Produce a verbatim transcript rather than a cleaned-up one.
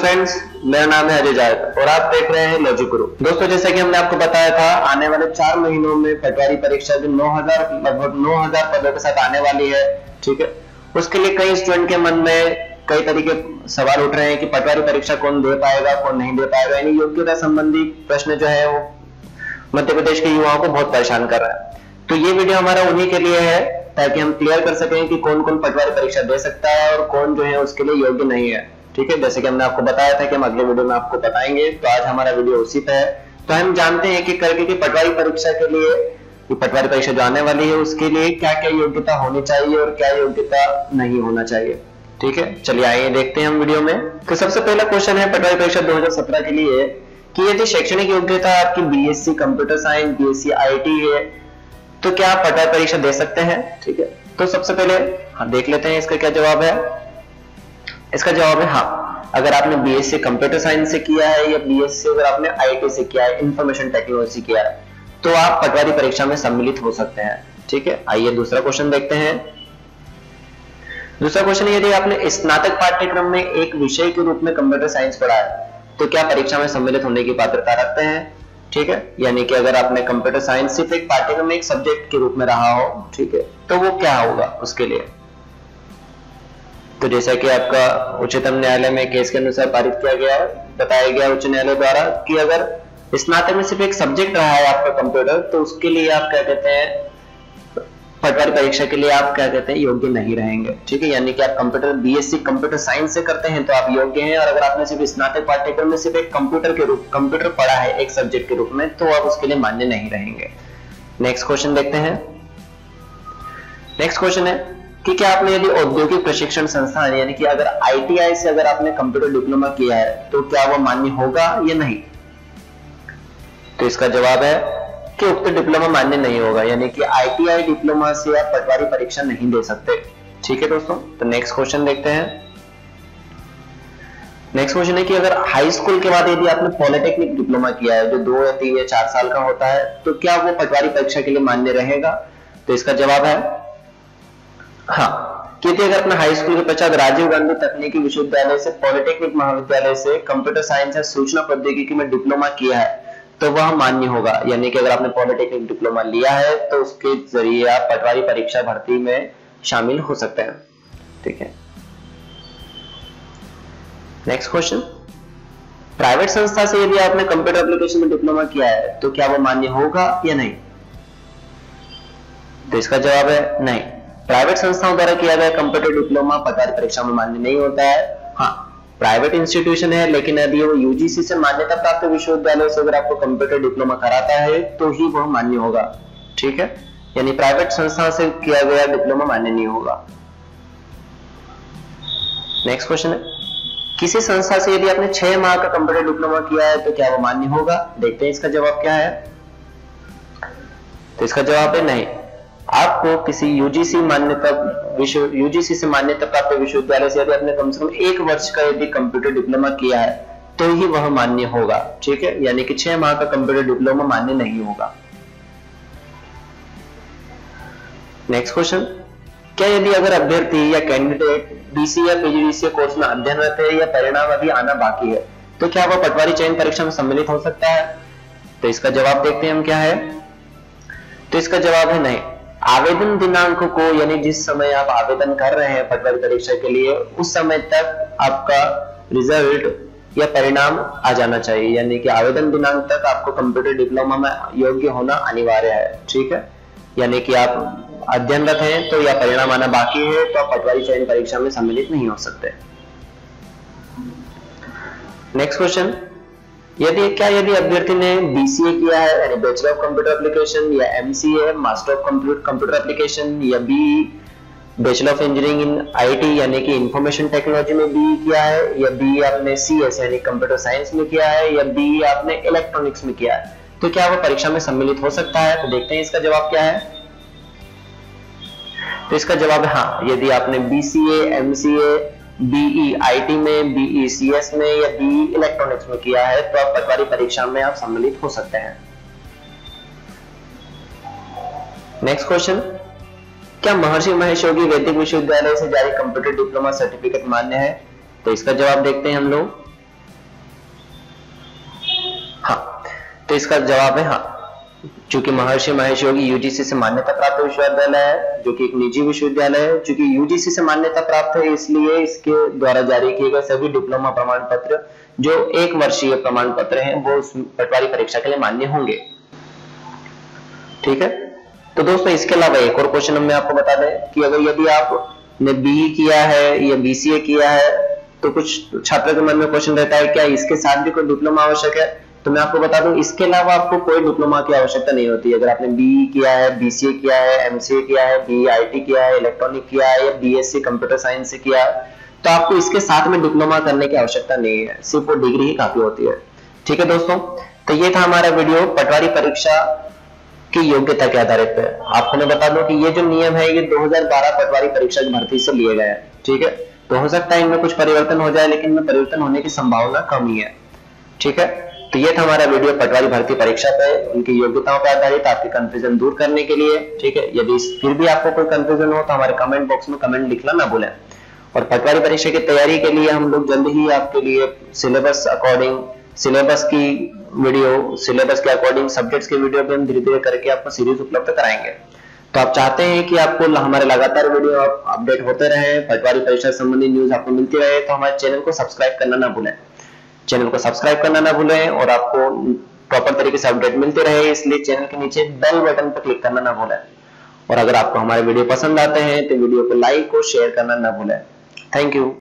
Friends, मेरा नाम है अजय जायद और आप देख रहे हैं लॉजिक गुरु। दोस्तों, जैसा कि हमने आपको बताया था, आने वाले चार महीनों में पटवारी परीक्षा जो नौ हज़ार लगभग नौ हज़ार पदों के साथ आने वाली है, ठीक है, उसके लिए कई स्टूडेंट के मन में कई तरीके सवाल उठ रहे हैं कि पटवारी परीक्षा कौन दे पाएगा, कौन नहीं दे पाएगा। यानी योग्यता संबंधी प्रश्न जो है वो मध्य प्रदेश के युवाओं को बहुत परेशान कर रहा है। तो ये वीडियो हमारा उन्हीं के लिए है ताकि हम क्लियर कर सकें कि कौन कौन पटवारी परीक्षा दे सकता है और कौन जो है उसके लिए योग्य नहीं है। ठीक है, जैसे कि हमने आपको बताया था कि हम अगले वीडियो में आपको बताएंगे, तो आज हमारा वीडियो उसी पे है। तो हम जानते हैं कि करके की पटवारी परीक्षा के लिए, पटवारी परीक्षा जो आने वाली है उसके लिए क्या क्या योग्यता होनी चाहिए और क्या योग्यता नहीं होना चाहिए। ठीक है, चलिए आइए देखते हैं हम वीडियो में। तो सबसे पहला क्वेश्चन है पटवारी परीक्षा दो हज़ार सत्रह के लिए कि यदि शैक्षणिक योग्यता आपकी BSc computer science, BSc IT है, तो क्या आप पटवारी परीक्षा दे सकते हैं। ठीक है, तो सबसे पहले हाँ देख लेते हैं इसका क्या जवाब है। इसका जवाब है हाँ। अगर आपने बीएससी कंप्यूटर साइंस से किया है या बीएससी अगर आपने आईटी से किया है, इंफॉर्मेशन टेक्नोलॉजी से किया है, तो आप पटवारी परीक्षा में सम्मिलित हो सकते हैं। ठीक है, आइए दूसरा क्वेश्चन देखते हैं। दूसरा क्वेश्चन, यदि आपने स्नातक पाठ्यक्रम में एक विषय के रूप में कंप्यूटर साइंस पढ़ा है, तो क्या परीक्षा में सम्मिलित होने की पात्रता रखते हैं। ठीक है, यानी कि अगर आपने कंप्यूटर साइंस सिर्फ एक पाठ्यक्रम में एक सब्जेक्ट के रूप में रहा हो, ठीक है, तो वो क्या होगा उसके लिए। तो जैसा कि आपका उच्चतम न्यायालय में केस के अनुसार पारित किया गया है, बताया गया उच्च न्यायालय द्वारा कि अगर स्नातक में सिर्फ एक सब्जेक्ट रहा है आपका कंप्यूटर, तो उसके लिए आप क्या कहते हैं, पटवारी परीक्षा के लिए आप क्या कहते हैं, योग्य नहीं रहेंगे। ठीक है, यानी कि आप कंप्यूटर बीएससी कंप्यूटर साइंस से करते हैं तो आप योग्य हैं, और अगर आपने सिर्फ स्नातक पाठ्यक्रम में सिर्फ एक कंप्यूटर के रूप कंप्यूटर पढ़ा है एक सब्जेक्ट के रूप में, तो आप उसके लिए मान्य नहीं रहेंगे। नेक्स्ट क्वेश्चन देखते हैं। नेक्स्ट क्वेश्चन है कि क्या आपने यदि औद्योगिक प्रशिक्षण संस्थान यानी कि अगर आईटीआई से अगर आपने कंप्यूटर डिप्लोमा किया है, तो क्या वो मान्य होगा या नहीं। तो इसका जवाब है कि उक्त डिप्लोमा मान्य नहीं होगा, यानी कि आईटीआई डिप्लोमा से आप पटवारी परीक्षा नहीं दे सकते। ठीक है दोस्तों, तो नेक्स्ट क्वेश्चन देखते हैं। नेक्स्ट क्वेश्चन है कि अगर हाई स्कूल के बाद यदि आपने पॉलिटेक्निक डिप्लोमा किया है जो दो या तीन या चार साल का होता है, तो क्या वो पटवारी परीक्षा के लिए मान्य रहेगा। तो इसका जवाब है हाँ। क्योंकि अगर अपना हाई स्कूल के पश्चात राजीव गांधी तकनीकी विश्वविद्यालय से पॉलिटेक्निक महाविद्यालय से कंप्यूटर साइंस या सूचना प्रौद्योगिकी में डिप्लोमा किया है, तो वह मान्य होगा। यानी कि अगर आपने पॉलिटेक्निक डिप्लोमा लिया है तो उसके जरिए आप पटवारी परीक्षा भर्ती में शामिल हो सकते हैं। ठीक है, नेक्स्ट क्वेश्चन, प्राइवेट संस्था से यदि आपने कंप्यूटर एप्लीकेशन में डिप्लोमा किया है, तो क्या वह मान्य होगा या नहीं। तो इसका जवाब है नहीं। प्राइवेट संस्थाओं द्वारा किया गया कंप्यूटर डिप्लोमा पटवारी परीक्षा में मान्य नहीं होता है। हाँ, प्राइवेट इंस्टीट्यूशन है, लेकिन यदि वो यूजीसी से मान्यता प्राप्त विश्वविद्यालय से अगर आपको कंप्यूटर डिप्लोमा कराता है तो ही वह मान्य होगा। ठीक है, यानी प्राइवेट संस्था से किया गया डिप्लोमा मान्य नहीं होगा। नेक्स्ट क्वेश्चन है, किसी संस्था से यदि आपने छह माह का कंप्यूटर डिप्लोमा किया है, तो क्या वो मान्य होगा। देखते हैं इसका जवाब क्या है। तो इसका जवाब है नहीं। आपको किसी यूजीसी मान्यता विश्व यूजीसी से मान्यता प्राप्त विश्वविद्यालय से यदि आपने कम से कम एक वर्ष का यदि कंप्यूटर डिप्लोमा किया है, तो ही वह मान्य होगा। ठीक है, यानी कि छह माह का कंप्यूटर डिप्लोमा मान्य नहीं होगा। नेक्स्ट क्वेश्चन, क्या यदि अगर अभ्यर्थी या कैंडिडेट डीसी या पीजीडीसी कोर्स में अध्ययनरत है या परिणाम अभी आना बाकी है, तो क्या वह पटवारी चयन परीक्षा में सम्मिलित हो सकता है। तो इसका जवाब देखते हैं हम क्या है। तो इसका जवाब है नहीं। आवेदन दिनांक को, यानी जिस समय आप आवेदन कर रहे हैं पटवारी परीक्षा के लिए, उस समय तक आपका रिजल्ट या परिणाम आ जाना चाहिए। यानी कि आवेदन दिनांक तक आपको कंप्यूटर डिप्लोमा में योग्य होना अनिवार्य है। ठीक है, यानी कि आप अध्ययनरत हैं तो या परिणाम आना बाकी है तो आप पटवारी चयन परीक्षा में सम्मिलित नहीं हो सकते। नेक्स्ट क्वेश्चन, यदि क्या यदि अभ्यर्थी ने बीसीए किया है यानी बैचलर ऑफ कंप्यूटर एप्लीकेशन, या MCA master of computer application, या BE bachelor of engineering in IT यानी कि इंफॉर्मेशन टेक्नोलॉजी में बीई किया है, या बीई आपने सीएस यानी कंप्यूटर साइंस में किया है, या बीई आपने इलेक्ट्रॉनिक्स में किया है, तो क्या वह परीक्षा में सम्मिलित हो सकता है। तो देखते हैं इसका जवाब क्या है। तो इसका जवाब है हाँ। यदि आपने बीसीए, एमसीए, बीई आईटी में, बीई सीएस में या बीई इलेक्ट्रॉनिक्स में किया है, तो आप पटवारी परीक्षा में आप सम्मिलित हो सकते हैं। नेक्स्ट क्वेश्चन, क्या महर्षि महेश योगी वैदिक विश्वविद्यालय से जारी कंप्यूटर डिप्लोमा सर्टिफिकेट मान्य है। तो इसका जवाब देखते हैं हम लोग। तो इसका जवाब है हाँ, चूंकि महर्षि महेश योगी यूजीसी से मान्यता प्राप्त विश्वविद्यालय है, जो कि एक निजी विश्वविद्यालय है, चूंकि यूजीसी से मान्यता प्राप्त है इसलिए इसके द्वारा जारी किए गए सभी डिप्लोमा प्रमाण पत्र जो एक वर्षीय प्रमाण पत्र हैं वो उस पटवारी परीक्षा के लिए मान्य होंगे। ठीक है, तो दोस्तों इसके अलावा एक और क्वेश्चन मैं आपको बता दें कि अगर यदि आपने बीई किया है या बीसीए किया है तो कुछ छात्रों के मन में क्वेश्चन रहता है क्या इसके साथ भी कोई डिप्लोमा आवश्यक है। तो मैं आपको बता दूं इसके अलावा आपको कोई डिप्लोमा की आवश्यकता नहीं होती। अगर आपने बीई किया है, बीसीए किया है, एमसीए किया है, बीआईटी किया है, इलेक्ट्रॉनिक किया है या बीएससी कंप्यूटर साइंस से किया है तो आपको इसके साथ में डिप्लोमा करने की आवश्यकता नहीं है, सिर्फ वो डिग्री ही काफी होती है। ठीक है दोस्तों, तो ये था हमारा वीडियो पटवारी परीक्षा की योग्यता के आधारित पे। आपको मैं बता दूं कि ये जो नियम है ये दो हज़ार बारह पटवारी परीक्षा की भर्ती से लिए गए हैं। ठीक है, तो हो सकता है इनमें कुछ परिवर्तन हो जाए लेकिन इनमें परिवर्तन होने की संभावना कम ही है। ठीक है, तो ये था हमारा वीडियो पटवारी भर्ती परीक्षा पे उनकी योग्यताओं पर आधारित आपके कंफ्यूजन दूर करने के लिए। ठीक है, यदि फिर भी आपको कोई कंफ्यूजन हो तो हमारे कमेंट बॉक्स में कमेंट लिखना ना भूलें। और पटवारी परीक्षा की तैयारी के लिए हम लोग जल्द ही आपके लिए सिलेबस अकॉर्डिंग सिलेबस की वीडियो, सिलेबस के अकॉर्डिंग सब्जेक्ट्स के वीडियो भी हम धीरे धीरे करके आपको सीरीज उपलब्ध कराएंगे। तो आप चाहते हैं कि आपको हमारे लगातार वीडियो अपडेट होते रहे, पटवारी परीक्षा संबंधी न्यूज आपको मिलती रहे, तो हमारे चैनल को सब्सक्राइब करना ना भूलें। चैनल को सब्सक्राइब करना ना भूलें और आपको प्रॉपर तरीके से अपडेट मिलते रहे इसलिए चैनल के नीचे बेल बटन पर क्लिक करना ना भूलें। और अगर आपको हमारे वीडियो पसंद आते हैं तो वीडियो को लाइक और शेयर करना ना भूलें। Thank you.